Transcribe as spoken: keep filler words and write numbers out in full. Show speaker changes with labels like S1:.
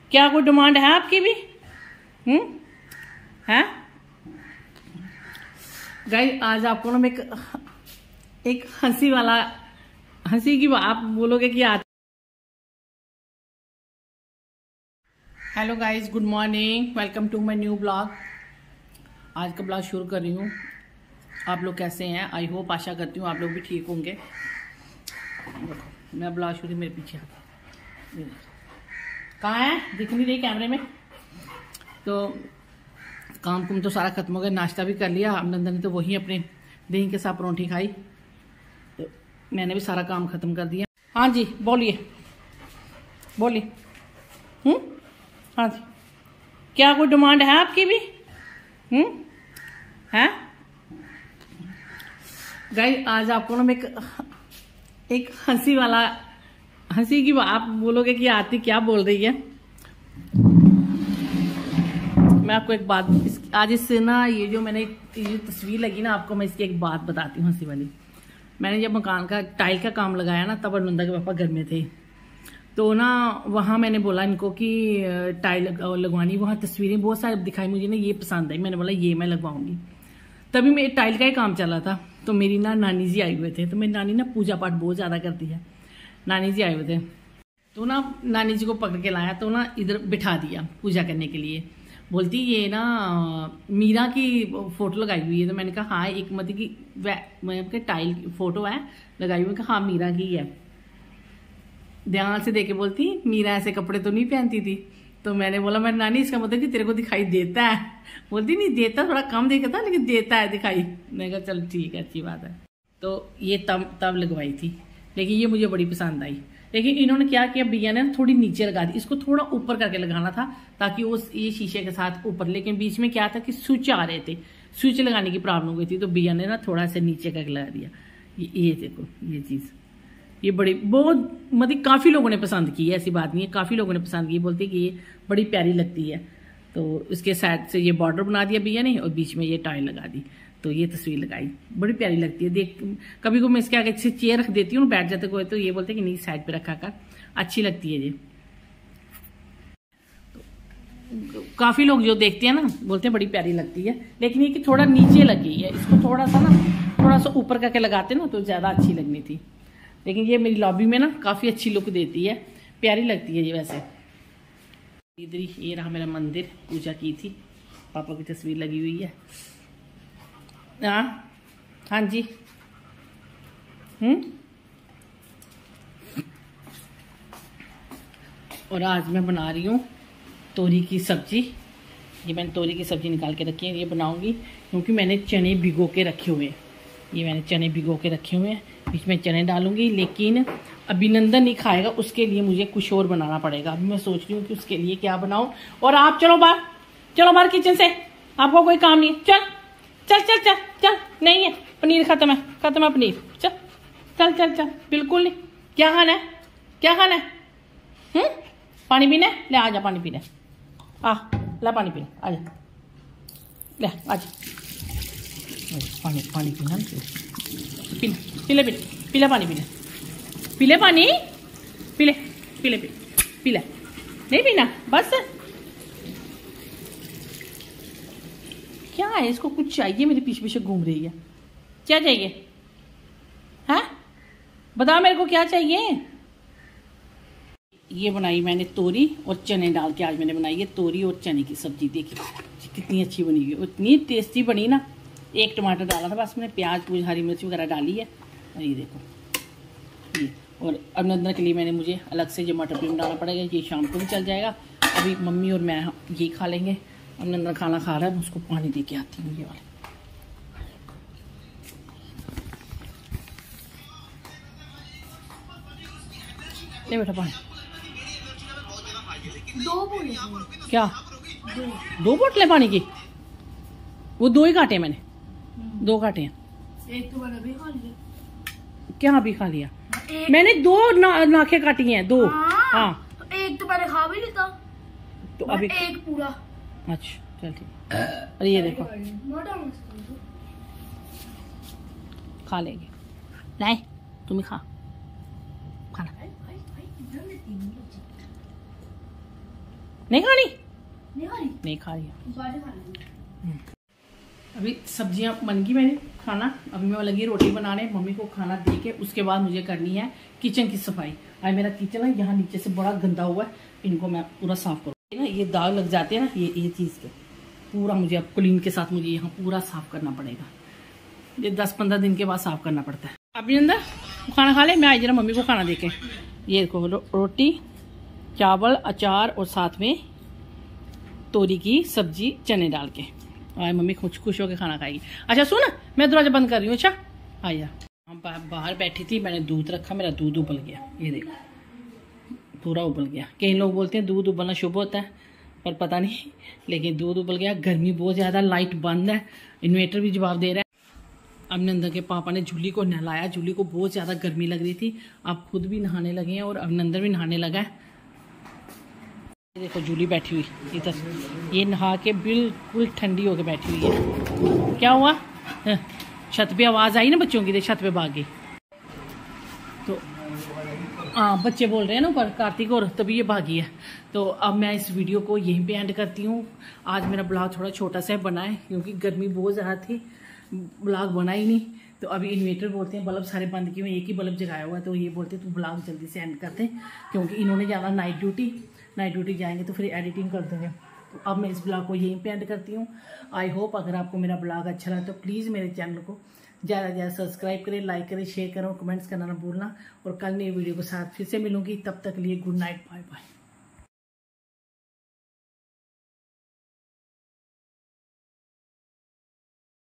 S1: क्या कोई डिमांड है आपकी भी? हम्म है गाइस, आज आपको ना मैं एक, एक हंसी वाला हंसी की आप बोलोगे कि आज। Hello guys, good morning, welcome to my new blog. आज का ब्लॉग शुरू कर रही हूँ। आप लोग कैसे हैं? आई होप, आशा करती हूँ आप लोग भी ठीक होंगे। देखो मैं ब्लॉग शुरू, मेरे पीछे आता कहाँ है, दिख नहीं रही कैमरे में। तो काम कुम तो सारा खत्म हो गया, नाश्ता भी कर लिया। नंदन ने तो वही अपने दही के साथ परोंठी खाई, तो मैंने भी सारा काम खत्म कर दिया। हाँ जी बोलिए बोलिए। हम्म हाँ जी, क्या कोई डिमांड है आपकी भी? हम्म है गाइस, आज आपको ना मैं एक, एक हंसी वाला हंसी की आप बोलोगे कि आरती क्या बोल रही है। मैं आपको एक बात इस, आज इससे ना ये जो मैंने ये जो तस्वीर लगी ना, आपको मैं इसकी एक बात बताती हूँ हंसी वाली। मैंने जब मकान का टाइल का काम लगाया ना, तब नंदा के पापा घर में थे। तो ना वहाँ मैंने बोला इनको कि टाइल लगवानी, वहाँ तस्वीरें बहुत सारी दिखाई, मुझे ना ये पसंद आई। मैंने बोला ये मैं लगवाऊंगी। तभी मेरे टाइल का ही काम चला था। तो मेरी ना नानी जी आए हुए थे। तो मेरी नानी ना पूजा पाठ बहुत ज़्यादा करती है। नानी जी आए हुए थे, तो ना नानी जी को पकड़ के लाया, तो ना इधर बिठा दिया पूजा करने के लिए। बोलती ये ना मीरा की फोटो लगाई हुई है। तो मैंने कहा हाँ, एक मतलब की मैं टाइल की फोटो है लगाई हुई। कहा हाँ मीरा की है। ध्यान से देके बोलती मीरा ऐसे कपड़े तो नहीं पहनती थी। तो मैंने बोला मैं नानी इसका मतलब कि तेरे को दिखाई देता है? बोलती नहीं देता, थोड़ा कम देखा था लेकिन देता है दिखाई। मैंने कहा चल ठीक है, अच्छी बात है। तो ये तब तब लगवाई थी, लेकिन ये मुझे बड़ी पसंद आई। लेकिन इन्होंने क्या किया, भैया ने थोड़ी नीचे लगा दी। इसको थोड़ा ऊपर करके लगाना था ताकि वो ये शीशे के साथ ऊपर, लेकिन बीच में क्या था कि स्विच आ रहे थे, स्विच लगाने की प्रॉब्लम हो गई थी। तो भैया ने ना थोड़ा सा नीचे करके लगा दिया। ये, ये देखो ये चीज, ये बड़ी बहुत मतलब काफी लोगों ने पसंद की है, ऐसी बात नहीं है, काफी लोगों ने पसंद की। बोलते कि ये बड़ी प्यारी लगती है। तो इसके साइड से ये बॉर्डर बना दिया भैया ने, और बीच में ये टाइल लगा दी। तो ये तस्वीर लगाई, बड़ी प्यारी लगती है। देख कभी को मैं इसके आगे से चेयर रख देती हूँ, बैठ जाते कोई, तो ये बोलते कि नहीं साइड पे रखा कर, अच्छी लगती है ये। तो काफी लोग जो देखते हैं ना बोलते हैं बड़ी प्यारी लगती है, लेकिन ये कि थोड़ा नीचे लगी है, इसको थोड़ा सा ना थोड़ा सा ऊपर करके लगाते ना तो ज्यादा अच्छी लगनी थी। लेकिन ये मेरी लॉबी में ना काफी अच्छी लुक देती है, प्यारी लगती है ये। वैसे इधर ही ये रहा मेरा मंदिर, पूजा की थी, पापा की तस्वीर लगी हुई है। हाँ हाँ जी। हम्म और आज मैं बना रही हूँ तोरी की सब्जी। ये मैंने तोरी की सब्जी निकाल के रखी है, ये बनाऊंगी क्योंकि मैंने चने भिगो के रखे हुए हैं। ये मैंने चने भिगो के रखे हुए हैं, बीच में चने डालूंगी। लेकिन अभिनंदन नहीं खाएगा, उसके लिए मुझे कुछ और बनाना पड़ेगा। अभी मैं सोच रही हूँ कि उसके लिए क्या बनाऊं। और आप चलो बाहर, चलो बाहर किचन से, आपको कोई काम नहीं। चल चल चल चल चल, नहीं है पनीर, खत्म है, खत्म है पनीर। चल चल चल चल, बिल्कुल नहीं। क्या खाना है, क्या खाना है? हम्म पानी पीना है? ले आजा पानी पीना। आ ला पानी पीना, आजा ले आजा पानी पानी पीना, पीला पीले पीले पीला पानी पीना, पीले पानी पीले पीले पीले पीला, नहीं पीना बस। क्या है इसको, कुछ चाहिए, मेरे पीछे पीछे घूम रही है। क्या चाहिए? हाँ बताओ मेरे को क्या चाहिए। ये बनाई मैंने तोरी और चने डाल के, आज मैंने बनाई है तोरी और चने की सब्जी। देखिए कितनी अच्छी बनी हुई, इतनी टेस्टी बनी ना। एक टमाटर डाला था बस, मैंने प्याज पूज हरी मिर्च वगैरह डाली है। और ये देखो ये, और अभिनंदन के लिए मैंने मुझे अलग से जो मटर पनीर डालना पड़ेगा। ये शाम को भी चल जाएगा। अभी मम्मी और मैं ये खा लेंगे। अभिनंदन खाना खा रहा है, मैं उसको पानी दे के आती हूँ। ये वाले ले बेटा पानी। दो बोतलें क्या? दो, दो बोतलें पानी की? वो दो ही काटे मैंने, दो काटे हैं। एक तो मैंने भी खा लिया। क्या भी खा लिया? मैंने दो ना, नाखे काटी हैं, दो। हाँ, हाँ।
S2: तो एक तो मैंने खा भी लिया,
S1: तो अभी
S2: एक पूरा।
S1: अच्छा चल ठीक। अरे ये देखो खा लेंगे, लाए तुम ही खा खाना। नहीं खानी?
S2: नहीं खा रही,
S1: नहीं खा रही।
S2: है।
S1: अभी सब्जियां बन गई मैंने खाना, अभी मैं लगी रोटी बनाने, मम्मी को खाना दे के उसके बाद मुझे करनी है किचन की सफाई। आज मेरा किचन है यहाँ नीचे से बड़ा गंदा हुआ है, इनको मैं पूरा साफ करूँ ना, ये दाग लग जाते हैं ना ये ये चीज़ के, पूरा मुझे अब क्लीन के साथ मुझे यहाँ पूरा साफ करना पड़ेगा। ये दस पंद्रह दिन के बाद साफ करना पड़ता है। अभी अंदर खाना खा ले, मैं आई जरा मम्मी को खाना दे के। ये देखो रो, रोटी चावल अचार और साथ में तोरी की सब्जी चने डाल के, और मम्मी खुश खुश होकर खाना खाएगी। अच्छा सुन, मैं दरवाजा बंद कर रही हूँ। अच्छा आया, हम बाहर बैठी थी, मैंने दूध रखा, मेरा दूध उबल गया, ये देखो पूरा उबल गया। कई लोग बोलते हैं दूध उबलना शुभ होता है, पर पता नहीं, लेकिन दूध उबल गया। गर्मी बहुत ज़्यादा, लाइट बंद है, इन्वेटर भी जवाब दे रहा है। अभिनंदन के पापा ने जूली को नहलाया, जूली को बहुत ज़्यादा गर्मी लग रही थी, अब खुद भी नहाने लगे हैं और अभिनंदन भी नहाने लगा है। देखो जूली बैठी हुई, ये तस, ये नहा के बिल्कुल ठंडी होके बैठी हुई है। क्या हुआ? छत पे आवाज आई ना बच्चों की, छत पे भाग गई। तो हाँ बच्चे बोल रहे हैं ना ऊपर कार्तिक, और तभी ये भागी है। तो अब मैं इस वीडियो को यहीं पे एंड करती हूँ। आज मेरा ब्लॉग थोड़ा छोटा सा बना है क्योंकि गर्मी बहुत ज़्यादा थी, ब्लॉग बना ही नहीं। तो अभी इन्वेटर बोलते हैं बल्ब सारे बंद किए हुए, एक ही बल्ब जगाया हुआ है, तो ये बोलते हैं तू ब्लॉग जल्दी से एंड करते हैं क्योंकि इन्होंने जाना नाइट ड्यूटी, नाइट ड्यूटी जाएंगे तो फिर एडिटिंग कर देंगे। तो अब मैं इस ब्लॉग को यहीं पे एंड करती हूँ। आई होप अगर आपको मेरा ब्लॉग अच्छा लगा तो प्लीज़ मेरे चैनल को ज़्यादा से ज़्यादा सब्सक्राइब करें, लाइक करें, शेयर करें और कमेंट्स करना ना भूलना। और कल नई वीडियो के साथ फिर से मिलूंगी, तब तक लिए गुड नाइट, बाय बाय।